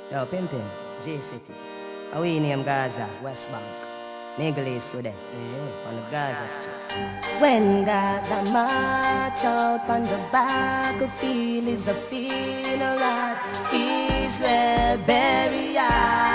Yo, Pimpin, J-City. How we name Gaza, West Bank. Niggle is so there, yeah, on the Gaza Street. When Gaza march out on the battlefield is a funeral. Israel burial.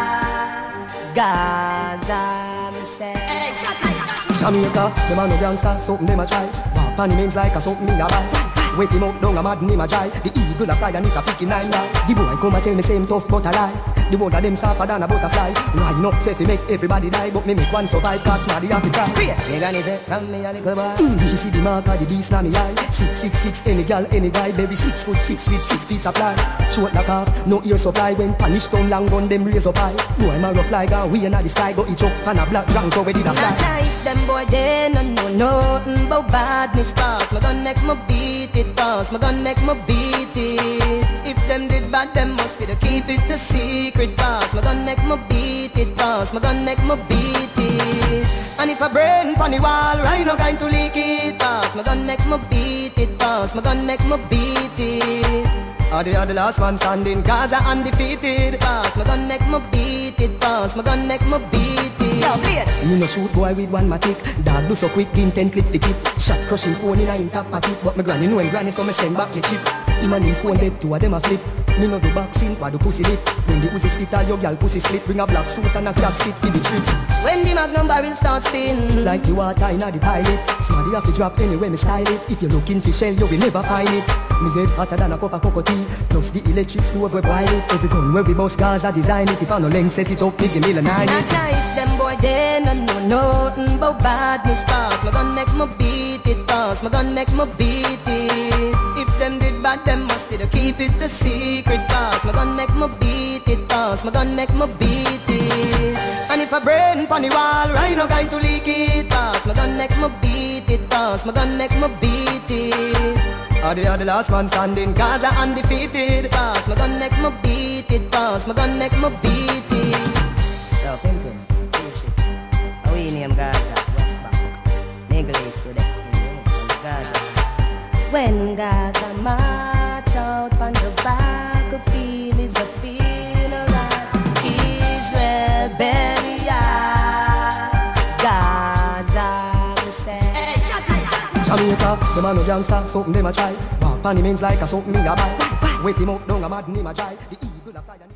Gaza, me say. Hey, Jamaica, them a no gangster, something them a try. Walk on the mains like a something me a buy. Wake him up, down a mad name a dry. The eagle a fly and it a picking nine lie. The boy come and tell me same tough but a lie. The one of them suffer than a butterfly. Line up, say fi make everybody die, but me make one survive, cause smarty have to try. Me granny say, from me a little boy. She see the mark of the beast na me eye. 6'6", any gal, any guy, baby 6 foot 6 feet, 6 feet supply. Short like half, no ear supply. When punish down long gun, them raise up high. Boy, man rough like a we in the sky, go each up and a black drunk so we did a fly. Not nice, them boy they no know nothing about badness cause. Me gon' make me beat it cause. Me gon' make me beat it. If them did bad, them must be to keep it a secret cause. Me gon' make me beat it cause. Me gon' make me beat it. And if I burn pon the wall, right now going to leak it cause. Me gon' make me beat it cause. Me gon' make me beat it. Are they the last man standing? Gaza undefeated cause. Me gon' make me beat it cause. Me gon' make me beat it. Yo, play it. Me no shoot boy with one matic. Dog do so quick, intent clip the kit. Shot crushing phone in a him top packet. But me granny know him granny so me send back the chip. Him and him phone dead, two of them a flip. Me no do boxing, but do pussy lip. When the Uzi spit all your gal pussy split. Bring a black suit and a class fit for the trip. When the magnum barrel start spin like the water in the pilot. Smarty have to drop anywhere me style it. If you looking for shell, you will never find it. Me head hotter than a cup of cocoa tea. Plus the electric stove we boil it. Every gun where we bust Gaza design it. If I no length set it up, give me a nine. Not nice, them boy they no know nothing about badness cause. Me gon' make me beat it cause. Me gon' make me beat it. If them did bad, them must be to keep it a secret cause. Me gon' make me beat it cause. Me gon' make me beat it. And if I burn pon the wall, right now going to leak it cause. Me gon' make me beat it cause. Me gon' make me beat it. Are they the last man standing? Gaza undefeated cause. Me gon' make me beat it cause. Me gon' make me beat it. Yo, Pimpin, J-City. How we name Gaza, West Bank. Niggle is so there, on the Gaza Street. When Gaza march out on the battlefield is a funeral. Israel burial. Gaza, me say. Hey, shut up. Jamaica, them a no gangster, something them a try. Walk on the mains like a something me a buy. Wake him up, down a mad name a dry. The eagle a fly.